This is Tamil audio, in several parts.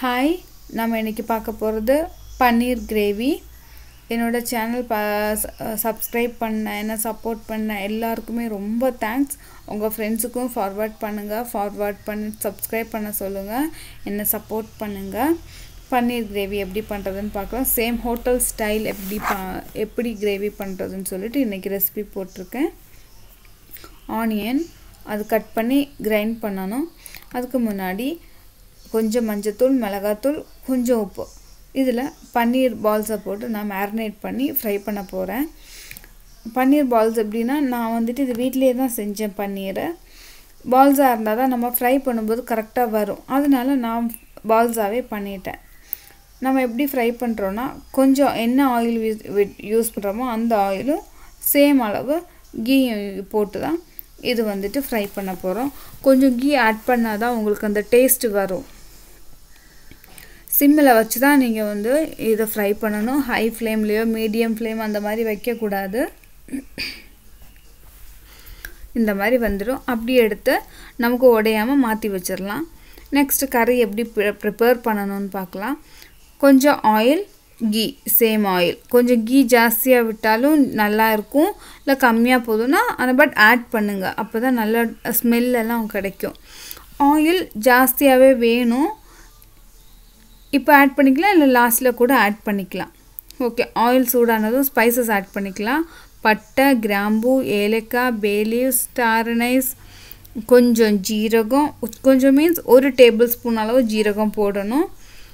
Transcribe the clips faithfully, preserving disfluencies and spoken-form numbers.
Hi, நம்ம இன்னைக்கு பார்க்க போறது பன்னீர் கிரேவி. என்னோட சேனல் சப்ஸ்கிரைப் பண்ண என்ன சப்போர்ட் பண்ண எல்லாருக்குமே ரொம்ப தேங்க்ஸ். உங்க ஃப்ரெண்ட்ஸ்க்கும் ஃபார்வர்ட் பண்ணுங்க. ஃபார்வர்ட் பண்ணி சப்ஸ்கிரைப் பண்ண சொல்லுங்க. என்ன சப்போர்ட் பண்ணுங்க. பன்னீர் கிரேவி எப்படி பண்றதுன்னு பார்க்கலாம். சேம் ஹோட்டல் ஸ்டைல் எப்படி எப்படி கிரேவி பண்றதுன்னு சொல்லிட்டு இன்னைக்கு ரெசிபி போட்டுருக்கேன். ஆனியன் அது கட் பண்ணி கிரைண்ட் பண்ணனும். அதுக்கு முன்னாடி கொஞ்சம் மஞ்சத்தூள் மிளகாத்தூள் கொஞ்சம் உப்பு இதில் பன்னீர் பால்ஸை போட்டு நான் மேரினேட் பண்ணி ஃப்ரை பண்ண போகிறேன். பன்னீர் பால்ஸ் எப்படின்னா நான் வந்துட்டு இது வீட்டிலேயே தான் செஞ்சேன். பன்னீரை பால்ஸாக இருந்தால் தான் நம்ம ஃப்ரை பண்ணும்போது கரெக்டாக வரும். அதனால நான் பால்ஸாகவே பண்ணிட்டேன். நம்ம எப்படி ஃப்ரை பண்ணுறோன்னா கொஞ்சம் என்ன ஆயில் யூஸ் பண்ணுறோமோ அந்த ஆயிலும் சேம் அளவு கீ போட்டு தான் இது வந்துட்டு ஃப்ரை பண்ண போகிறோம். கொஞ்சம் கீ ஆட் பண்ணால் தான் உங்களுக்கு அந்த டேஸ்ட் வரும். சிம்மில் வச்சு தான் நீங்கள் வந்து இதை ஃப்ரை பண்ணணும். ஹை ஃப்ளேம்லேயோ மீடியம் ஃப்ளேம் அந்த மாதிரி வைக்கக்கூடாது. இந்த மாதிரி வந்துடும். அப்படி எடுத்து நமக்கு உடையாமல் மாற்றி வச்சிடலாம். நெக்ஸ்ட்டு கறி எப்படி ப்ரிப்பேர் பண்ணணும்னு பார்க்கலாம். கொஞ்சம் ஆயில் கீ சேம் ஆயில் கொஞ்சம் கீ ஜாஸ்தியாக விட்டாலும் நல்லா இருக்கும். இல்லை கம்மியாக போதும்னா அந்த பட் ஆட் பண்ணுங்கள். அப்போ தான் நல்ல ஸ்மெல்லெல்லாம் கிடைக்கும். ஆயில் ஜாஸ்தியாகவே வேணும். இப்போ ஆட் பண்ணிக்கலாம் இல்லை லாஸ்ட்டில் கூட ஆட் பண்ணிக்கலாம். ஓகே, ஆயில் சூடானதும் ஸ்பைசஸ் ஆட் பண்ணிக்கலாம். பட்டை கிராம்பு ஏலக்காய் பே லீவ்ஸ் ஸ்டார் அனைஸ் கொஞ்சம் ஜீரகம் கொஞ்சம் மீன்ஸ் ஒரு டேபிள் ஸ்பூன் அளவு ஜீரகம் போடணும்.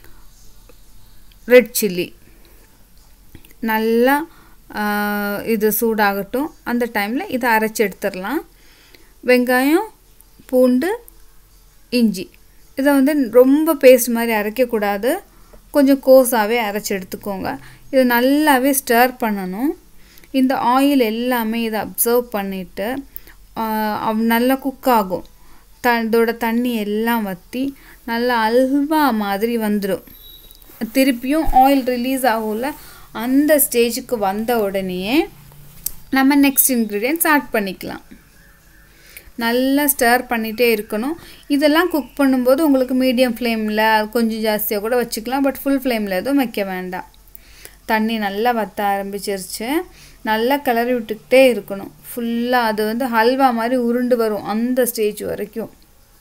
ரெட் சில்லி நல்லா இது சூடாகட்டும். அந்த டைமில் இதை அரைச்சி எடுத்துடலாம். வெங்காயம் பூண்டு இஞ்சி இதை வந்து ரொம்ப பேஸ்ட் மாதிரி அரைக்கக்கூடாது. கொஞ்சம் கோஸாகவே அரைச்சி எடுத்துக்கோங்க. இது நல்லாவே ஸ்டர் பண்ணணும். இந்த ஆயில் எல்லாமே இதை அப்சர்வ் பண்ணிவிட்டு நல்லா குக் ஆகும். த இதோட தண்ணி எல்லாம் வற்றி நல்லா அல்வா மாதிரி வந்துடும். திருப்பியும் ஆயில் ரிலீஸ் ஆகும்ல, அந்த ஸ்டேஜுக்கு வந்த உடனே நம்ம நெக்ஸ்ட் இன்க்ரீடியன்ட்ஸ் ஆட் பண்ணிக்கலாம். நல்லா ஸ்டர் பண்ணிகிட்டே இருக்கணும். இதெல்லாம் குக் பண்ணும்போது உங்களுக்கு மீடியம் ஃப்ளேமில் கொஞ்சம் ஜாஸ்தியாக கூட வச்சுக்கலாம். பட் ஃபுல் ஃப்ளேமில் எதுவும் வைக்க வேண்டாம். தண்ணி நல்லா வற்ற ஆரம்பிச்சிருச்சு. நல்லா கிளறி விட்டுக்கிட்டே இருக்கணும். ஃபுல்லாக அது வந்து ஹல்வா மாதிரி உருண்டு வரும் அந்த ஸ்டேஜ் வரைக்கும்.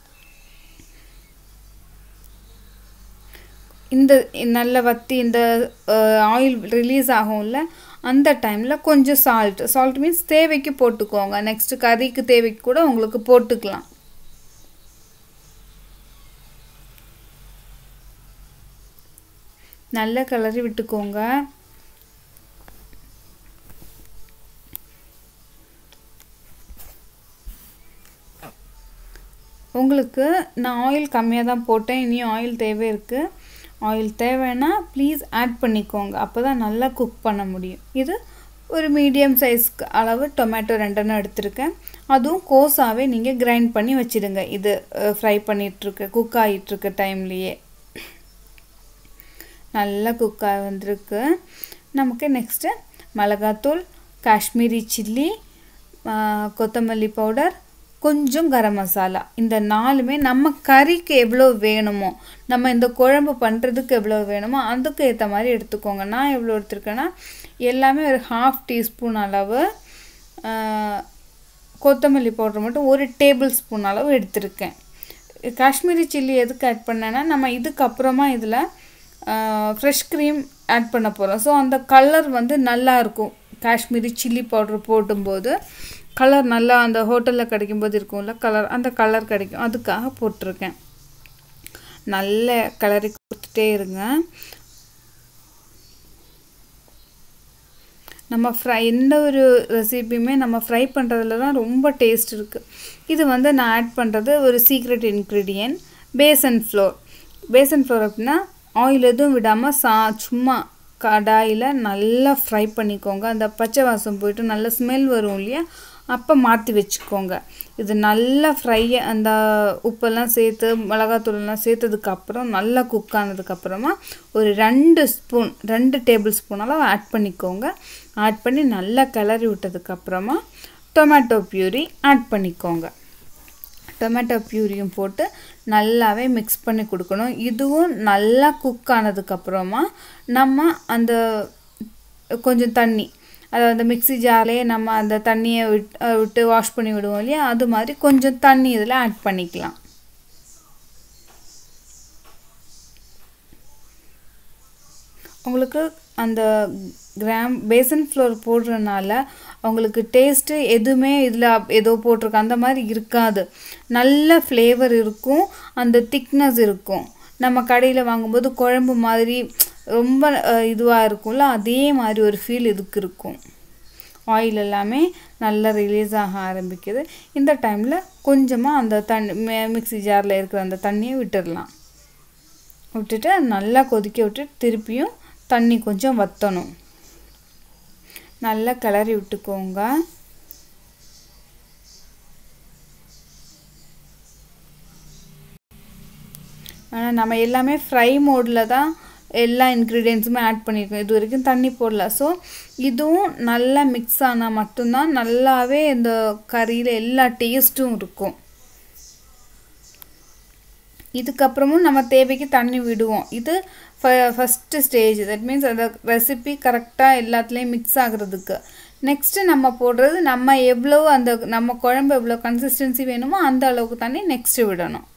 இந்த நல்ல வற்றி இந்த ஆயில் ரிலீஸ் ஆகும்ல, அந்த டைமில் கொஞ்சம் சால்ட் சால்ட் மீன்ஸ் தேவைக்கு போட்டுக்கோங்க. நெக்ஸ்ட்டு கறிக்கு தேவைக்கு கூட உங்களுக்கு போட்டுக்கலாம். நல்லா கிளறி விட்டுக்கோங்க. உங்களுக்கு நான் ஆயில் கம்மியாக தான் போட்டேன். இனியும் ஆயில் தேவை இருக்குது. ஆயில் தேவைன்னா ப்ளீஸ் ஆட் பண்ணிக்கோங்க. அப்போ தான் நல்லா குக் பண்ண முடியும். இது ஒரு மீடியம் சைஸ்க்கு அளவு டொமேட்டோ ரெண்டெண்ணம் எடுத்திருக்கேன். அதுவும் கோஸாகவே நீங்கள் கிரைண்ட் பண்ணி வச்சுடுங்க. இது ஃப்ரை பண்ணிகிட்ருக்கு குக் ஆகிட்டுருக்க டைம்லேயே நல்லா குக்காக வந்திருக்கு. நமக்கு நெக்ஸ்ட்டு மிளகாத்தூள் காஷ்மீரி சில்லி கொத்தமல்லி பவுடர் கொஞ்சம் கரம் மசாலா இந்த நாலுமே நம்ம கறிக்கு எவ்வளோ வேணுமோ நம்ம இந்த குழம்பு பண்ணுறதுக்கு எவ்வளோ வேணுமோ அதுக்கு ஏற்ற மாதிரி எடுத்துக்கோங்க. நான் எவ்வளோ எடுத்துருக்கேன்னா எல்லாமே ஒரு ஹாஃப் டீஸ்பூன் அளவு கொத்தமல்லி பவுடர் மட்டும் ஒரு டேபிள் ஸ்பூன் அளவு எடுத்திருக்கேன். காஷ்மீரி சில்லி எதுக்கு ஆட் பண்ணேன்னா நம்ம இதுக்கப்புறமா இதில் ஃப்ரெஷ் க்ரீம் ஆட் பண்ண போகிறோம். ஸோ அந்த கலர் வந்து நல்லாயிருக்கும். காஷ்மீரி சில்லி பவுடர் போடும்போது கலர் நல்லா அந்த ஹோட்டலில் கிடைக்கும்போது இருக்கும்ல கலர், அந்த கலர் கிடைக்கும். அதுக்காக போட்டிருக்கேன். நல்ல கலரி கொடுத்துட்டே இருங்க. நம்ம ஃப்ரை எந்த ஒரு ரெசிபியுமே நம்ம ஃப்ரை பண்ணுறதுல தான் ரொம்ப டேஸ்ட் இருக்குது. இது வந்து நான் ஆட் பண்ணுறது ஒரு secret ingredient besan flour. Besan flour அப்படின்னா ஆயில் எதுவும் விடாமல் சா சும்மா கடாயில் நல்லா ஃப்ரை பண்ணிக்கோங்க. அந்த பச்சை வாசம் போயிட்டு நல்ல ஸ்மெல் வரும் இல்லையா, அப்போ மாற்றி வச்சுக்கோங்க. இது நல்லா ஃப்ரை அந்த உப்பெல்லாம் சேர்த்து மிளகாத்தூள்லாம் சேர்த்ததுக்கப்புறம் நல்லா குக் ஆனதுக்கப்புறமா ஒரு ரெண்டு ஸ்பூன் ரெண்டு டேபிள் ஸ்பூன் அளவு ஆட் பண்ணிக்கோங்க. ஆட் பண்ணி நல்லா கிளறி விட்டதுக்கப்புறமா டொமேட்டோ பியூரி ஆட் பண்ணிக்கோங்க. டொமேட்டோ பியூரியும் போட்டு நல்லாவே மிக்ஸ் பண்ணி கொடுக்கணும். இதுவும் நல்லா குக் ஆனதுக்கப்புறமா நம்ம அந்த கொஞ்சம் தண்ணி, அதாவது மிக்ஸி ஜார்லேயே நம்ம அந்த தண்ணியை விட்டு விட்டு வாஷ் பண்ணி விடுவோம் இல்லையா, அது மாதிரி கொஞ்சம் தண்ணி இதில் ஆட் பண்ணிக்கலாம். உங்களுக்கு அந்த கிராம் பேசன் ஃப்ளோர் போடுறதுனால அவங்களுக்கு டேஸ்ட்டு எதுவுமே இதில் ஏதோ போட்டிருக்கு அந்த மாதிரி இருக்காது. நல்ல ஃப்ளேவர் இருக்கும், அந்த திக்னஸ் இருக்கும். நம்ம கடையில் வாங்கும்போது குழம்பு மாதிரி ரொம்ப இதுவாக இருக்கும்ல, அதே மாதிரி ஒரு ஃபீல் இதுக்கு இருக்கும். ஆயில் எல்லாமே நல்லா ரிலீஸ் ஆக ஆரம்பிக்குது. இந்த டைமில் கொஞ்சமாக அந்த தண்ணி மிக்ஸி ஜாரில் இருக்கிற அந்த தண்ணியை விட்டுடலாம். விட்டுட்டு நல்லா கொதிக்க விட்டு திருப்பியும் தண்ணி கொஞ்சம் வற்றணும். நல்லா கிளறி விட்டுக்கோங்க. ஆனால் நம்ம எல்லாமே ஃப்ரை மோடில் தான் எல்லா இன்க்ரீடியன்ஸுமே ஆட் பண்ணியிருக்கோம், இது வரைக்கும் தண்ணி போடல. ஸோ இதுவும் நல்லா மிக்ஸ் ஆனால் மட்டும்தான் நல்லாவே இந்த கறியில் எல்லா டேஸ்ட்டும் இருக்கும். இதுக்கப்புறமும் நம்ம தேவைக்கு தண்ணி விடுவோம். இது ஃப ஃபஸ்ட்டு ஸ்டேஜ். தட் மீன்ஸ் அந்த ரெசிபி கரெக்டாக எல்லாத்துலேயும் மிக்ஸ் ஆகுறதுக்கு. நெக்ஸ்ட்டு நம்ம போடுறது நம்ம எவ்வளோ அந்த நம்ம குழம்பு எவ்வளோ கன்சிஸ்டன்சி வேணுமோ அந்த அளவுக்கு தண்ணி நெக்ஸ்ட்டு விடணும்.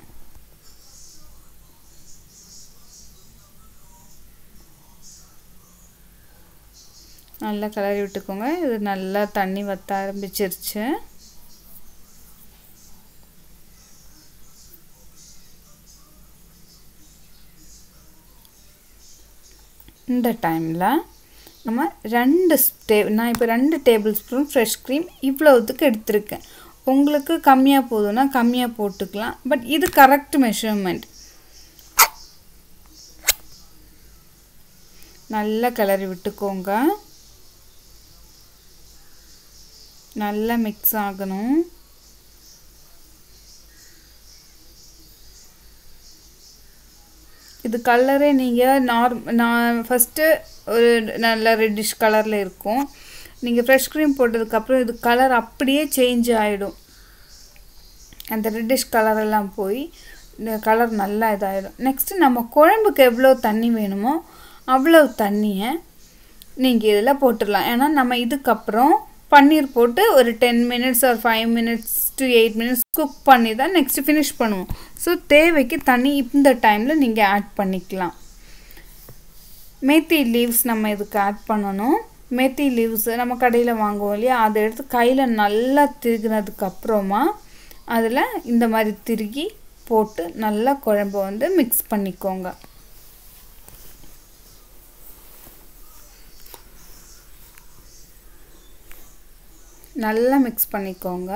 நல்லா கிளறி விட்டுக்கோங்க. இது நல்லா தண்ணி வற்ற ஆரம்பிச்சிருச்சு. இந்த டைமில் நம்ம ரெண்டு டே நான் இப்போ ரெண்டு டேபிள் ஸ்பூன் ஃப்ரெஷ் க்ரீம் இவ்வளோத்துக்கு எடுத்திருக்கேன். உங்களுக்கு கம்மியாக போதுன்னா கம்மியாக போட்டுக்கலாம். பட் இது கரெக்ட் மெஷர்மெண்ட். நல்லா கிளறி விட்டுக்கோங்க. நல்லா மிக்ஸ் ஆகணும். இது கலரே நீங்கள் நார் நான் ஃபஸ்ட்டு ஒரு நல்ல ரெட்டிஷ் கலரில் இருக்கும். நீங்கள் ஃப்ரெஷ் க்ரீம் போட்டதுக்கப்புறம் இது கலர் அப்படியே சேஞ்ச் ஆகிடும். அந்த ரெட்டிஷ் கலரெல்லாம் போய் இந்த கலர் நல்லா இதாகிடும். நெக்ஸ்ட்டு நம்ம குழம்புக்கு எவ்வளோ தண்ணி வேணுமோ அவ்வளோ தண்ணியை நீங்கள் இதில் போட்டுடலாம். ஏன்னா நம்ம இதுக்கப்புறம் பன்னீர் போட்டு ஒரு டென் மினிட்ஸ் ஒரு five minutes to eight minutes cook பண்ணி தான் நெக்ஸ்ட்டு ஃபினிஷ் பண்ணுவோம். ஸோ தேவைக்கு தண்ணி இந்த டைமில் நீங்கள் ஆட் பண்ணிக்கலாம். மேத்தி லீவ்ஸ் நம்ம இதுக்கு ஆட் பண்ணணும். மேத்தி லீவ்ஸ் நம்ம கடையில் வாங்குவோம் இல்லையா, அதை எடுத்து கையில் நல்லா திருகினதுக்கப்புறமா அதில் இந்த மாதிரி திருகி போட்டு நல்லா குழம்பு வந்து மிக்ஸ் பண்ணிக்கோங்க. நல்லா மிக்ஸ் பண்ணிக்கோங்க.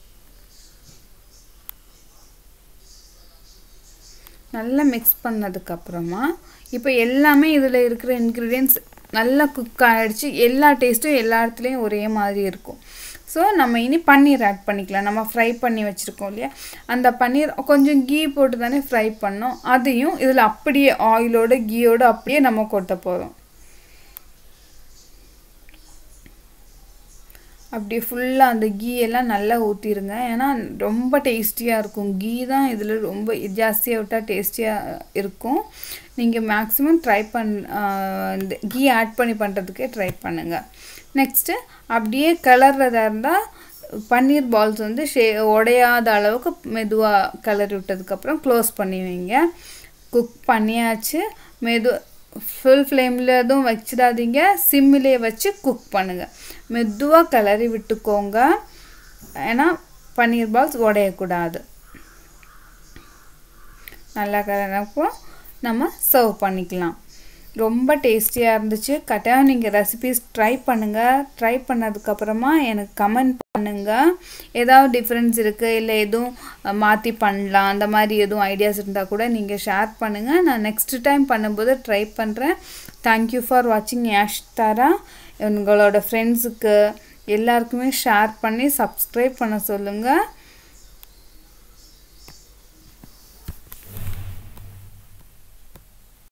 நல்லா மிக்ஸ் பண்ணதுக்கப்புறமா இப்போ எல்லாமே இதில் இருக்கிற இன்க்ரீடியன்ட்ஸ் நல்லா குக் ஆகிடுச்சு. எல்லா டேஸ்ட்டும் எல்லா இடத்துலையும் ஒரே மாதிரி இருக்கும். ஸோ நம்ம இனி பன்னீர் ஆட் பண்ணிக்கலாம். நம்ம ஃப்ரை பண்ணி வச்சுருக்கோம் இல்லையா, அந்த பன்னீர் கொஞ்சம் கீ போட்டு தானே ஃப்ரை பண்ணோம், அதையும் இதில் அப்படியே ஆயிலோட கீயோடு அப்படியே நம்ம கொட்ட போகிறோம். அப்படியே ஃபுல்லாக அந்த கீ எல்லாம் நல்லா ஊற்றிடுங்க. ஏன்னா ரொம்ப டேஸ்டியாக இருக்கும். கீ தான் இதில் ரொம்ப ஜாஸ்தியாக விட்டால் டேஸ்டியாக இருக்கும். நீங்கள் மேக்ஸிமம் ட்ரை பண் இந்த கீ ஆட் பண்ணி பண்ணுறதுக்கே ட்ரை பண்ணுங்கள். நெக்ஸ்ட்டு அப்படியே கிளறதா இருந்தால் பன்னீர் பால்ஸ் வந்து ஷே உடையாத அளவுக்கு மெதுவாக கிளறி விட்டதுக்கப்புறம் க்ளோஸ் பண்ணி வைங்க. குக் பண்ணியாச்சு. மெது ஃபுல் ஃப்ளேமில் எதுவும் வச்சிடாதீங்க, சிம்மிலே வச்சு குக் பண்ணுங்கள். மெதுவாக கிளறி விட்டுக்கோங்க. ஏன்னா பன்னீர் பால்ஸ் உடையக்கூடாது. நல்லா கிளறப்போ நம்ம சர்வ் பண்ணிக்கலாம். ரொம்ப டேஸ்டியாக இருந்துச்சு. கட்டாயம் நீங்கள் ரெசிபீஸ் ட்ரை பண்ணுங்கள். ட்ரை பண்ணதுக்கப்புறமா எனக்கு கமெண்ட் பண்ணுங்கள். ஏதாவது டிஃப்ரென்ஸ் இருக்குது இல்லை எதுவும் மாற்றி பண்ணலாம் அந்த மாதிரி எதுவும் ஐடியாஸ் இருந்தால் கூட நீங்கள் ஷேர் பண்ணுங்கள். நான் நெக்ஸ்ட் டைம் பண்ணும்போது ட்ரை பண்ணுறேன். தேங்க்யூ ஃபார் வாட்சிங் யாஷ் தாரா. உங்களோட ஃப்ரெண்ட்ஸுக்கு எல்லாருக்குமே ஷேர் பண்ணி சப்ஸ்கிரைப் பண்ண சொல்லுங்கள்.